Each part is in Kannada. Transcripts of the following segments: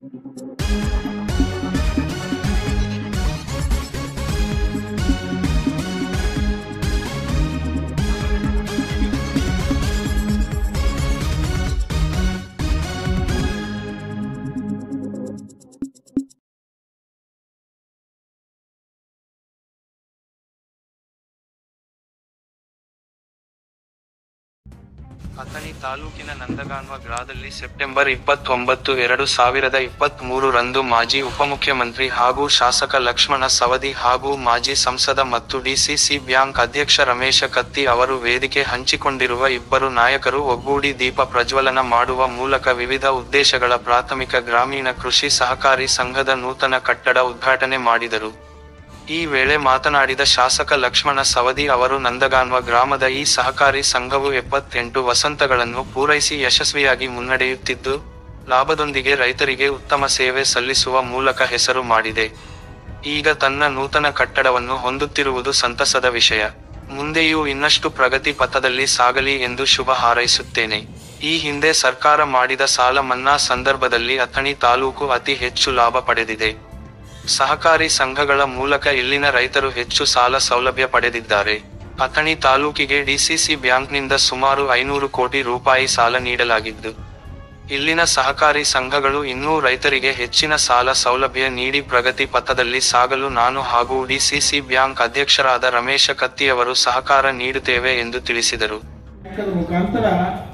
ಅಥಣಿ ತಾಲೂಕಿನ ನಂದಗಾನ್ವ ಗ್ರಾಮದಲ್ಲಿ ಸೆಪ್ಟೆಂಬರ್ 29, 2023 ರಂದು ಮಾಜಿ ಉಪಮುಖ್ಯಮಂತ್ರಿ ಹಾಗೂ ಶಾಸಕ ಲಕ್ಷ್ಮಣ ಸವದಿ ಹಾಗೂ ಮಾಜಿ ಸಂಸದ ಮತ್ತು ಡಿಸಿಸಿ ಬ್ಯಾಂಕ್ ಅಧ್ಯಕ್ಷ ರಮೇಶ ಕತ್ತಿ ಅವರು ವೇದಿಕೆ ಹಂಚಿಕೊಂಡಿರುವ ಇಬ್ಬರು ನಾಯಕರು ಒಗ್ಗೂಡಿ ದೀಪ ಪ್ರಜ್ವಲನ ಮಾಡುವ ಮೂಲಕ ವಿವಿಧ ಉದ್ದೇಶಗಳ ಪ್ರಾಥಮಿಕ ಗ್ರಾಮೀಣ ಕೃಷಿ ಸಹಕಾರಿ ಸಂಘದ ನೂತನ ಕಟ್ಟಡ ಉದ್ಘಾಟನೆ ಮಾಡಿದರು. ಈ ವೇಳೆ ಮಾತನಾಡಿದ ಶಾಸಕ ಲಕ್ಷ್ಮಣ ಸವದಿ ಅವರು ನಂದಗಾನ್ವ ಗ್ರಾಮದ ಈ ಸಹಕಾರಿ ಸಂಘವು 78 ವಸಂತಗಳನ್ನು ಪೂರೈಸಿ ಯಶಸ್ವಿಯಾಗಿ ಮುನ್ನಡೆಯುತ್ತಿದ್ದು, ಲಾಭದೊಂದಿಗೆ ರೈತರಿಗೆ ಉತ್ತಮ ಸೇವೆ ಸಲ್ಲಿಸುವ ಮೂಲಕ ಹೆಸರು ಮಾಡಿದೆ. ಈಗ ತನ್ನ ನೂತನ ಕಟ್ಟಡವನ್ನು ಹೊಂದುತ್ತಿರುವುದು ಸಂತಸದ ವಿಷಯ. ಮುಂದೆಯೂ ಇನ್ನಷ್ಟು ಪ್ರಗತಿ ಪಥದಲ್ಲಿ ಸಾಗಲಿ ಎಂದು ಶುಭ ಹಾರೈಸುತ್ತೇನೆ. ಈ ಹಿಂದೆ ಸರ್ಕಾರ ಮಾಡಿದ ಸಾಲ ಮನ್ನಾ ಸಂದರ್ಭದಲ್ಲಿ ಅಥಣಿ ತಾಲೂಕು ಅತಿ ಹೆಚ್ಚು ಲಾಭ ಪಡೆದಿದೆ. ಸಹಕಾರಿ ಸಂಘಗಳ ಮೂಲಕ ಇಲ್ಲಿನ ರೈತರು ಹೆಚ್ಚು ಸಾಲ ಸೌಲಭ್ಯ ಪಡೆದಿದ್ದಾರೆ. ಅಥಣಿ ತಾಲೂಕಿಗೆ ಡಿಸಿಸಿ ಬ್ಯಾಂಕ್ನಿಂದ ಸುಮಾರು 500 ಕೋಟಿ ರೂಪಾಯಿ ಸಾಲ ನೀಡಲಾಗಿದ್ದು, ಇಲ್ಲಿನ ಸಹಕಾರಿ ಸಂಘಗಳು ಇನ್ನೂ ರೈತರಿಗೆ ಹೆಚ್ಚಿನ ಸಾಲ ಸೌಲಭ್ಯ ನೀಡಿ ಪ್ರಗತಿ ಪಥದಲ್ಲಿ ಸಾಗಲು ನಾನು ಹಾಗೂ ಡಿಸಿಸಿ ಬ್ಯಾಂಕ್ ಅಧ್ಯಕ್ಷರಾದ ರಮೇಶ ಕತ್ತಿಯವರು ಸಹಕಾರ ನೀಡುತ್ತೇವೆ ಎಂದು ತಿಳಿಸಿದರು. ಮುಖಾಂತರ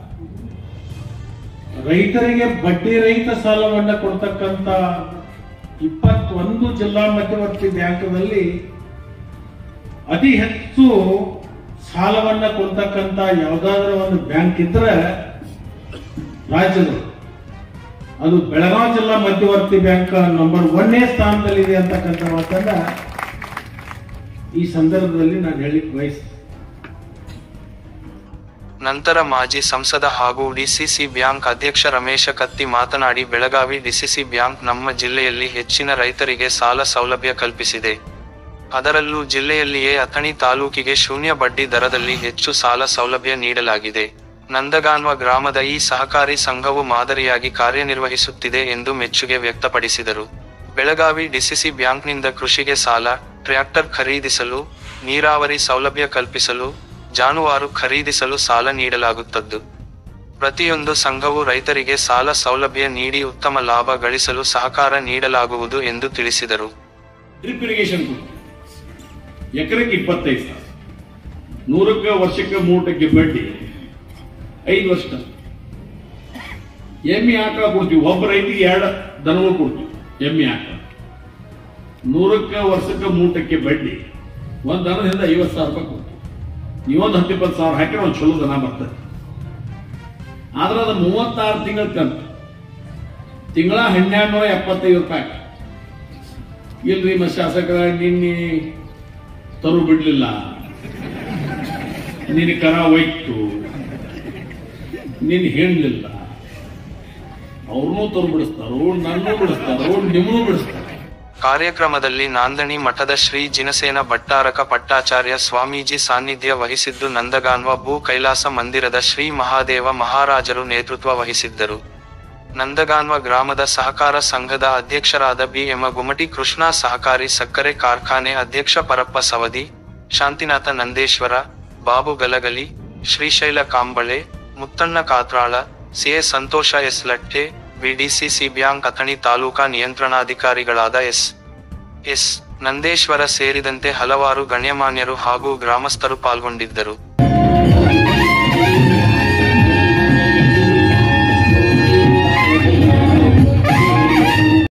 ರೈತರಿಗೆ ಬಡ್ಡಿ ರಹಿತ ಸಾಲವನ್ನು ಕೊಡ್ತಕ್ಕಂತ 21 ಜಿಲ್ಲಾ ಮಧ್ಯವರ್ತಿ ಬ್ಯಾಂಕ್ನಲ್ಲಿ ಅತಿ ಹೆಚ್ಚು ಸಾಲವನ್ನ ಕೊಡ್ತಕ್ಕಂತ ಯಾವುದಾದ್ರೂ ಒಂದು ಬ್ಯಾಂಕ್ ಇದ್ರೆ ರಾಜ್ಯದಲ್ಲಿ ಅದು ಬೆಳಗಾವಿ ಜಿಲ್ಲಾ ಮಧ್ಯವರ್ತಿ ಬ್ಯಾಂಕ್ ನಂಬರ್ 1ನೇ ಸ್ಥಾನದಲ್ಲಿದೆ ಅಂತಕ್ಕಂಥ ಮಾತನ್ನ ಈ ಸಂದರ್ಭದಲ್ಲಿ ನಾನು ಹೇಳಿಕ್ ಬಯಸ್ತೇನೆ. ನಂತರ ಮಾಜಿ ಸಂಸದ ಹಾಗೂ ಡಿಸಿಸಿ ಬ್ಯಾಂಕ್ ಅಧ್ಯಕ್ಷ ರಮೇಶ ಕತ್ತಿ ಮಾತನಾಡಿ, ಬೆಳಗಾವಿ ಡಿಸಿಸಿ ಬ್ಯಾಂಕ್ ನಮ್ಮ ಜಿಲ್ಲೆಯಲ್ಲಿ ಹೆಚ್ಚಿನ ರೈತರಿಗೆ ಸಾಲ ಸೌಲಭ್ಯ ಕಲ್ಪಿಸಿದೆ. ಅದರಲ್ಲೂ ಜಿಲ್ಲೆಯಲ್ಲಿಯೇ ಅಥಣಿ ತಾಲೂಕಿಗೆ ಶೂನ್ಯ ಬಡ್ಡಿ ದರದಲ್ಲಿ ಹೆಚ್ಚು ಸಾಲ ಸೌಲಭ್ಯ ನೀಡಲಾಗಿದೆ. ನಂದಗಾನ್ವ ಗ್ರಾಮದ ಈ ಸಹಕಾರಿ ಸಂಘವು ಮಾದರಿಯಾಗಿ ಕಾರ್ಯನಿರ್ವಹಿಸುತ್ತಿದೆ ಎಂದು ಮೆಚ್ಚುಗೆ ವ್ಯಕ್ತಪಡಿಸಿದರು. ಬೆಳಗಾವಿ ಡಿಸಿಸಿ ಬ್ಯಾಂಕ್ನಿಂದ ಕೃಷಿಗೆ ಸಾಲ, ಟ್ರ್ಯಾಕ್ಟರ್ ಖರೀದಿಸಲು, ನೀರಾವರಿ ಸೌಲಭ್ಯ ಕಲ್ಪಿಸಲು, ಜಾನುವಾರು ಖರೀದಿಸಲು ಸಾಲ ನೀಡಲಾಗುತ್ತದೆ. ಪ್ರತಿಯೊಂದು ಸಂಘವು ರೈತರಿಗೆ ಸಾಲ ಸೌಲಭ್ಯ ನೀಡಿ ಉತ್ತಮ ಲಾಭ ಗಳಿಸಲು ಸಹಕಾರ ನೀಡಲಾಗುವುದು ಎಂದು ತಿಳಿಸಿದರು. ಡ್ರಿಪ್ ಇರಿಗೇಷನ್ ಎಕರೆಗೆ 25,000, 100 ವರ್ಷಕ್ಕೆ 3% ಬಡ್ಡಿ, 5 ವರ್ಷ ಎಮ್ಮೆ ಆಕಳ ಕೊಡ್ತೀವಿ. ಒಬ್ಬ ರೈತಿಗೆ 2 ದನಗಳು ಕೊಡ್ತೀವಿ. ಎಮ್ಮೆ ಆಕಳ 100 ವರ್ಷಕ್ಕೆ 3% ಬಡ್ಡಿ, ಒಂದು ದನದಿಂದ 50,000 ರೂಪಾಯಿ ಕೊಡ್ತೀವಿ. ನೀವೊಂದು 10-20,000 ಹಾಕಿದ್ರೆ ಒಂದು ಚಲೋ ದನ ಬರ್ತದೆ. ಆದ್ರೆ ಅದು 36 ತಿಂಗಳ ಕಂತು, ತಿಂಗಳ 1275 ರೂಪಾಯಿ. ಇಲ್ರಿ ಮ ಶಾಸಕರ ನಿನ್ನೆ ತರು ಬಿಡ್ಲಿಲ್ಲ, ನಿನ್ನ ಕರ ಹೋಯ್ತು, ನಿನ್ ಹೇಳಲಿಲ್ಲ. ಅವ್ರನ್ನೂ ತರು ಬಿಡಿಸ್ತಾರೋ, ನನ್ನೂ ಬಿಡಿಸ್ತಾರೋ, ನಿಮ್ಮನ್ನೂ ಬಿಡಿಸ್ತಾರ. ಕಾರ್ಯಕ್ರಮದಲ್ಲಿ ನಾಂದಣಿ ಮಠದ ಶ್ರೀ ಜಿನಸೇನ ಭಟ್ಟಾರಕ ಪಟ್ಟಾಚಾರ್ಯ ಸ್ವಾಮೀಜಿ ಸಾನ್ನಿಧ್ಯ ವಹಿಸಿದ್ದು, ನಂದಗಾನ್ವ ಭೂ ಕೈಲಾಸ ಮಂದಿರದ ಶ್ರೀ ಮಹಾದೇವ ಮಹಾರಾಜರು ನೇತೃತ್ವ ವಹಿಸಿದ್ದರು. ನಂದಗಾನ್ವ ಗ್ರಾಮದ ಸಹಕಾರ ಸಂಘದ ಅಧ್ಯಕ್ಷರಾದ ಬಿ.ಎಂ. ಗುಮಟಿ ಕೃಷ್ಣ, ಸಹಕಾರಿ ಸಕ್ಕರೆ ಕಾರ್ಖಾನೆ ಅಧ್ಯಕ್ಷ Parappa Savadi, Shantinath Nandeshwar, Babu Galagali, Shrishaila Kamble, Muttanna Katral, CA Santosh S Latte, DCC bank Athani taluka ನಿಯಂತ್ರಣಾಧಿಕಾರಿಗಳಾದ ಎಸ್ ನಂದೇಶ್ವರ ಸೇರಿದಂತೆ ಹಲವಾರು ಗಣ್ಯಮಾನ್ಯರು ಹಾಗೂ ಗ್ರಾಮಸ್ಥರು ಪಾಲ್ಗೊಂಡಿದ್ದರು.